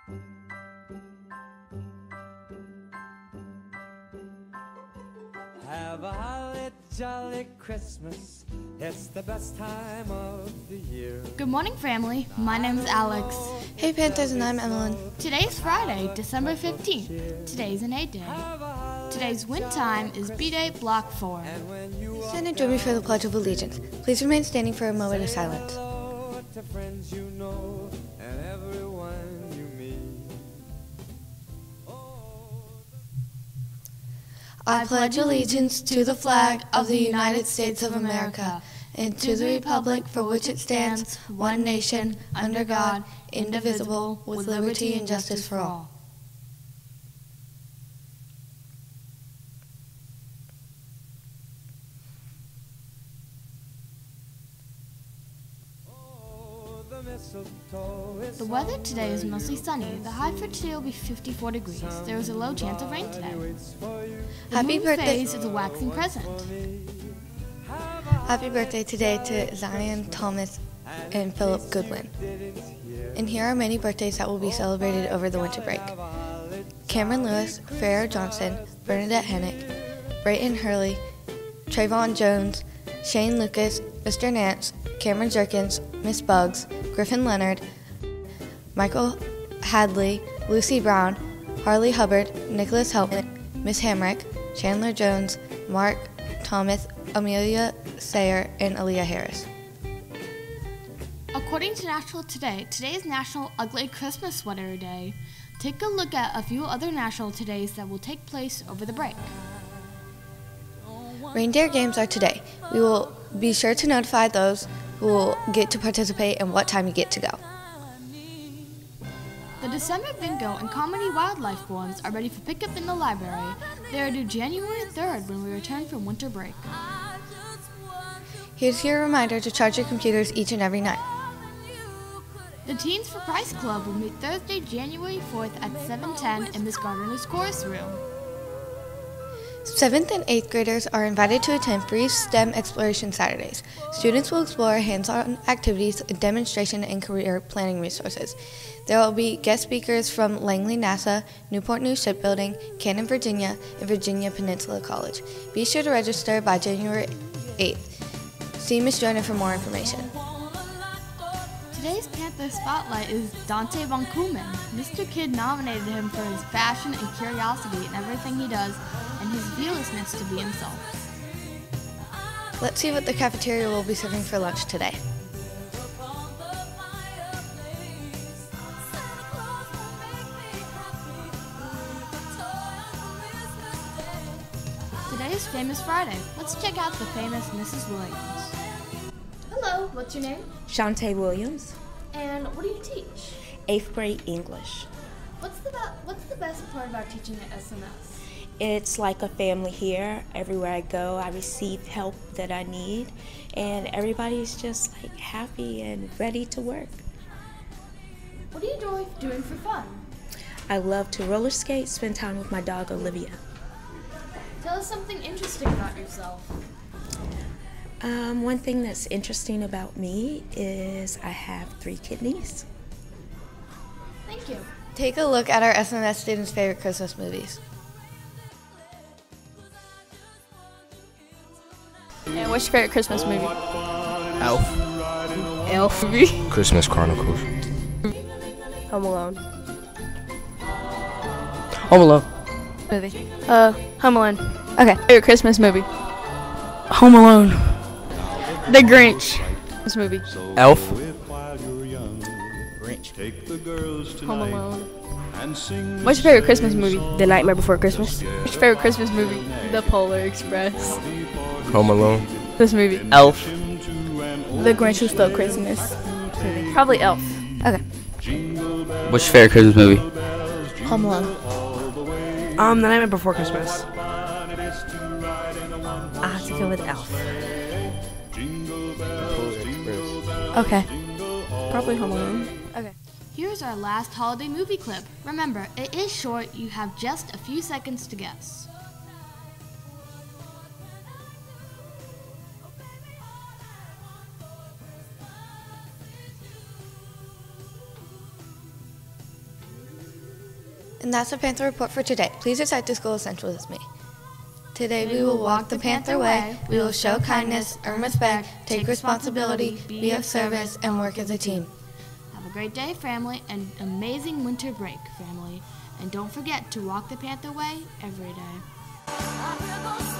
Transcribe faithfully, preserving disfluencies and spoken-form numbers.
Have a holly jolly Christmas. It's the best time of the year. Good morning, family. My name is Alex. Hey, Panthers, and I'm Emmeline. Today's Friday, December fifteenth. Today's an A day. Today's win time is B-Day Block four. Stand and join me for the Pledge of Allegiance. Please remain standing for a moment of silence. To friends you know and everyone you meet. I pledge allegiance to the flag of the United States of America and to the republic for which it stands, one nation, under God, indivisible, with liberty and justice for all. The weather today is mostly sunny. The high for today will be fifty-four degrees. There is a low chance of rain today. The Happy moon birthday. phase is a waxing crescent. Happy birthday today to Zion Thomas and Philip Goodwin. And here are many birthdays that will be celebrated over the winter break. Cameron Lewis, Farrah Johnson, Bernadette Hennick, Brayton Hurley, Trayvon Jones, Shane Lucas, Mister Nance, Cameron Jerkins, Miss Bugs, Griffin Leonard, Michael Hadley, Lucy Brown, Harley Hubbard, Nicholas Helpman, Miss Hamrick, Chandler Jones, Mark Thomas, Amelia Sayer, and Aaliyah Harris. According to National Today, today is National Ugly Christmas Sweater Day. Take a look at a few other National Todays that will take place over the break. Reindeer games are today. We will be sure to notify those who will get to participate and what time you get to go. The December Bingo and Comedy Wildlife ones are ready for pickup in the library. They are due January third when we return from winter break. Here's your reminder to charge your computers each and every night. The Teens for Price Club will meet Thursday, January fourth at seven ten in Miss Gardner's chorus room. seventh and eighth graders are invited to attend free STEM Exploration Saturdays. Students will explore hands-on activities, demonstration, and career planning resources. There will be guest speakers from Langley NASA, Newport News Shipbuilding, Canton, Virginia, and Virginia Peninsula College. Be sure to register by January eighth. See Miz Jonah for more information. Today's Panther Spotlight is Dante Von Kuhlman. Mister Kidd nominated him for his passion and curiosity in everything he does and his fearlessness to be himself. Let's see what the cafeteria will be serving for lunch today. Today is Famous Friday. Let's check out the famous Missus Williams. Hello, what's your name? Shantae Williams, And what do you teach? eighth grade English. What's the be- what's the best part about teaching at S M S? It's like a family here. Everywhere I go, I receive help that I need, and everybody's just like happy and ready to work. What do you enjoy doing for fun? I love to roller skate, spend time with my dog Olivia. Tell us something interesting about yourself. Um, one thing that's interesting about me is I have three kidneys. Thank you. Take a look at our S M S students' favorite Christmas movies. And what's your favorite Christmas movie? Elf. Elf movie. Christmas Chronicles. Home Alone. Home Alone. Movie. Uh, Home Alone. Okay. Favorite Christmas movie? Home Alone. The Grinch. This movie. Elf. Home Alone. What's your favorite Christmas movie? The Nightmare Before Christmas. What's your favorite Christmas movie? The Polar Express. Home Alone. This movie. Elf. The Grinch Who Stole Christmas. Movie. Probably Elf. Okay. What's your favorite Christmas movie? Home Alone. Um, The Nightmare Before Christmas. I have to go with Elf. Okay. Probably Home Alone. Okay. Here's our last holiday movie clip. Remember, it is short. You have just a few seconds to guess. And that's the Panther Report for today. Please recite the school essentials with me. Today we will walk the Panther way. We will show kindness, earn respect, take responsibility, be of service, and work as a team. Have a great day, family, and amazing winter break, family. And don't forget to walk the Panther way every day.